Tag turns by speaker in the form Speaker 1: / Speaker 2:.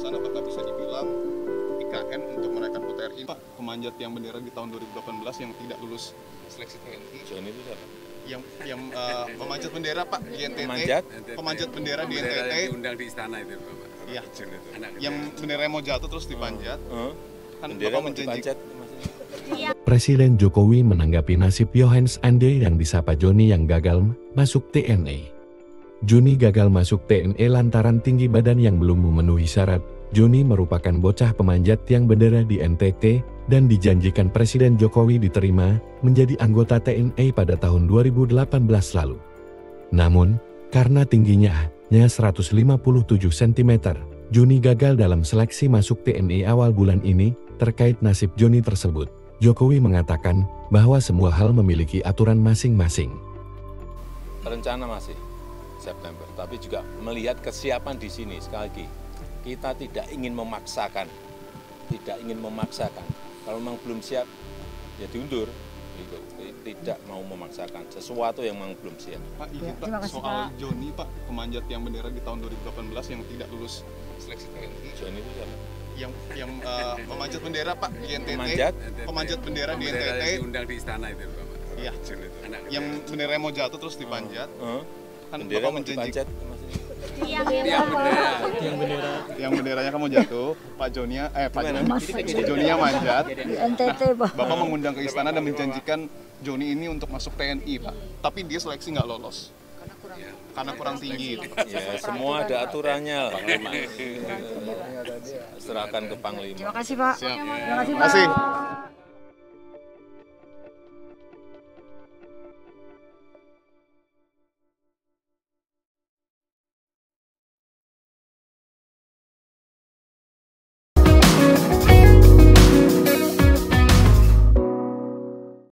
Speaker 1: kesebelasan, apakah bisa dibilang IKN untuk merayakan HUT RI? Pak, pemanjat yang bendera di tahun 2018 yang tidak lulus seleksi TNI.
Speaker 2: Johnny itu siapa?
Speaker 1: Yang memanjat bendera Pak di NTT. Pemanjat bendera di NTT.
Speaker 3: Diundang di istana itu Bapak.
Speaker 1: Iya. Yang benderanya mau jatuh terus dipanjat. Kan Bapak menjanjikan.
Speaker 4: Presiden Jokowi menanggapi nasib Johannes Ande yang disapa Joni yang gagal masuk TNI. Joni gagal masuk TNI lantaran tinggi badan yang belum memenuhi syarat. Joni merupakan bocah pemanjat yang bendera di NTT dan dijanjikan Presiden Jokowi diterima menjadi anggota TNI pada tahun 2018 lalu. Namun, karena tingginya hanya 157 cm, Joni gagal dalam seleksi masuk TNI awal bulan ini. Terkait nasib Joni tersebut, Jokowi mengatakan bahwa semua hal memiliki aturan masing-masing.
Speaker 2: Rencana masih September, tapi juga melihat kesiapan di sini. Sekali lagi, kita tidak ingin memaksakan, Kalau memang belum siap, ya diundur. Gitu. Tidak mau memaksakan sesuatu yang memang belum siap.
Speaker 1: Pak, izin Pak, soal Joni Pak, pemanjat yang bendera di tahun 2018 yang tidak lulus seleksi TNI.
Speaker 2: Joni itu siapa?
Speaker 1: Yang memanjat bendera Pak di NTT. Pemanjat bendera di NTT.
Speaker 3: Diundang di istana itu Bapak.
Speaker 1: Iya. Yang benderanya mau jatuh terus dipanjat. Kan
Speaker 2: Bendera
Speaker 1: Bapak menjanjikan.
Speaker 3: Yang
Speaker 1: benderanya kamu jatuh, Pak Joninya manjat.
Speaker 5: Di NTT,
Speaker 1: Bapak mengundang ke istana dan menjanjikan Joni ini untuk masuk TNI, Pak. Tapi dia seleksi nggak lolos. Karena kurang tinggi.
Speaker 2: Ya, semua ada aturannya. Panglima. Serahkan ke Panglima.
Speaker 5: Terima kasih, Pak.
Speaker 1: Siap.
Speaker 5: Terima kasih, Pak.
Speaker 1: Terima kasih.